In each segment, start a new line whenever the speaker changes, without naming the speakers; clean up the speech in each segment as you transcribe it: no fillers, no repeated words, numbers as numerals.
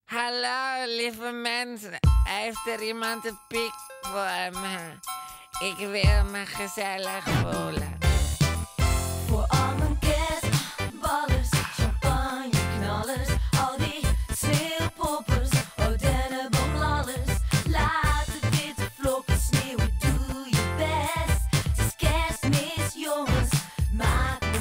Hallo, lieve mensen. Heeft er iemand een pik voor me? Ik wil me gezellig voelen.
Voor al mijn kerstballers, champagneknallers, al die sneeuwpoppers, oh dennenboomlallers. Laten witte vlokjes sneeuwen, doe je best. Het is kerstmis, jongens, maak me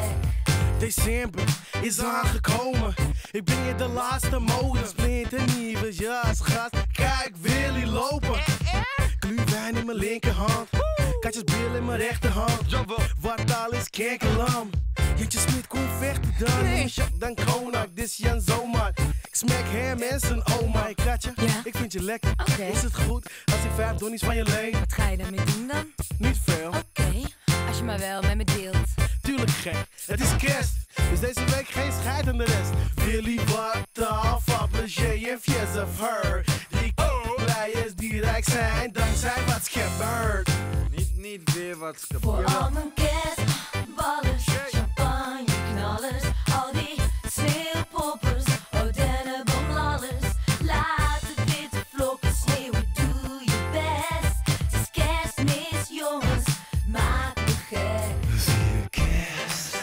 gek.
December is aangekomen. Ik ben hier de laatste mode. Splinternieuwe jas, gast. Kijk, Willy lopen. Glühwein in mijn linkerhand. Katjes bil in mijn rechterhand. Wat al is kerkelam. Jantje Smit kon vechten dan. Nee, dan Konak, dit Jan Zomaar. Ik smek hem en zijn oma. Katje,
Ja?
ik vind je lekker.
Oké.
Is het goed als ik 5 donnies van je leen?
Wat ga je daarmee doen dan?
Niet veel.
Oké, als je maar wel met me deelt.
Tuurlijk gek, het is kerst. Dus deze week geen scheid aan de rest. Willy wat af, Fabergé en Fies of Her. Die blijers die rijk zijn dankzij wat gebeurt.
Niet weer wat
Voor al mijn kerstballers, champagneknallers, al die sneeuwpoppers, oh dennenboomlallers. Laat de witte vlokjes sneeuwen, doe je best. Het is kerstmis, jongens, maak me gek.
Vier kerst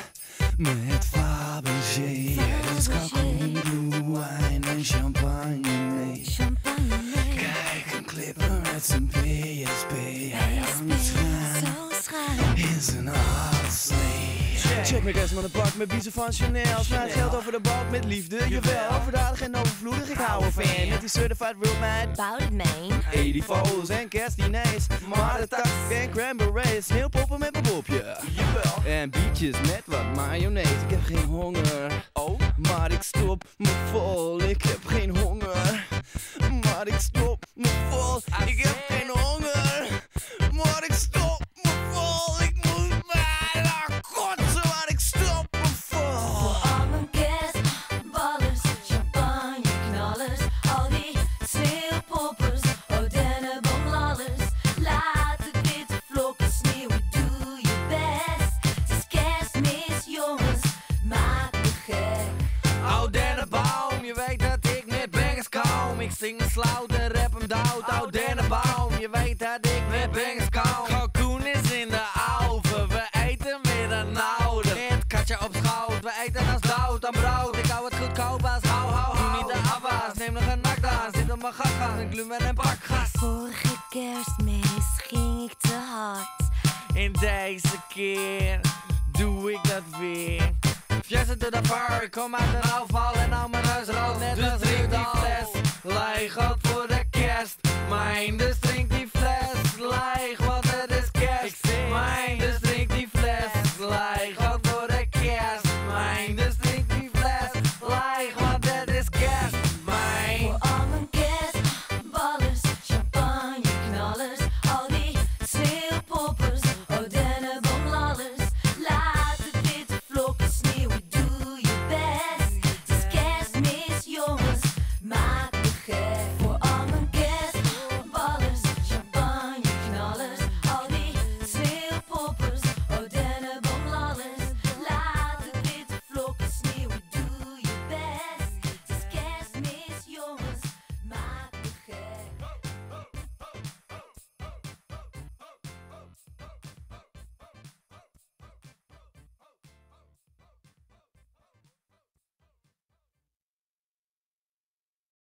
met Fabergé. Dus kalkoenbloewijn en champagne mee.
Champagne mee,
Kijk, een clipper met zijn PSP. Hij hangt schuin
zo schuin.
in zijn hartslee. Check mijn kerst met een pak met biezen van Chanel. Smijt geld over de balk met liefde, jawel. Overdadig en overvloedig, ik hou ervan. Met die certified real man.
Bout it, man.
80 foto's en kerstdiners. Maar de tax en cranberries. Sneeuwpoppen met mijn popje. Jawel. En bietjes met wat mayonaise. Ik heb geen honger. Oh, maar ik stop me vol. Ik heb geen honger. Maar ik stop me vol. Ik heb geen honger. Maar ik stop me vol. Ik moet bijna kotsen. Maar ik stop me vol.
Voor al mijn kerstballers, champagneknallers, al die sneeuwpoppers, oh dennenboomlallers. Laat de witte vlokjes sneeuwen, doe je best. Het is kerstmis, jongens, maak me gek.
Oud dennenboom, je weet dat ik met bangers kom. Ik zing een slauwte, rap hem dood. Oud dennenboom, je weet dat ik met bangers kom. Kalkoen is in de oven, we eten met een oude. Het katje op schoot, we eten als dood aan brood. Ik hou het goedkoop als hou. Doe niet de afwas, neem nog een nakdaan. Zit op mijn gas, een glühwein en pak gas.
Vorige kerstmis ging ik te hard.
En deze keer doe ik dat weer. Fiesta to the bar, kom uit de rouwval en hou mijn huis rood. Net als ik die fles leeg had voor de kerst. Maar in de